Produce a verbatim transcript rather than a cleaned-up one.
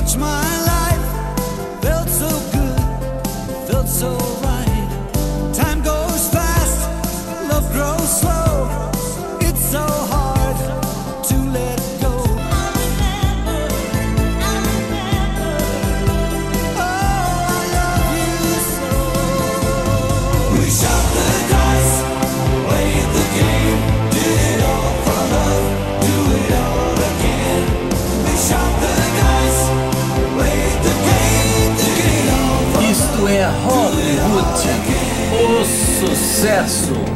watch my life. Felt so good, felt so right. Time goes fast, love grows slow. It's so hard to let go. I remember, I remember. Oh, I love you so. We shot the dice, played the game, did it all for love, do it all again. We shot the dice, played the game, did it all for love. Isto é Hollywood, o sucesso.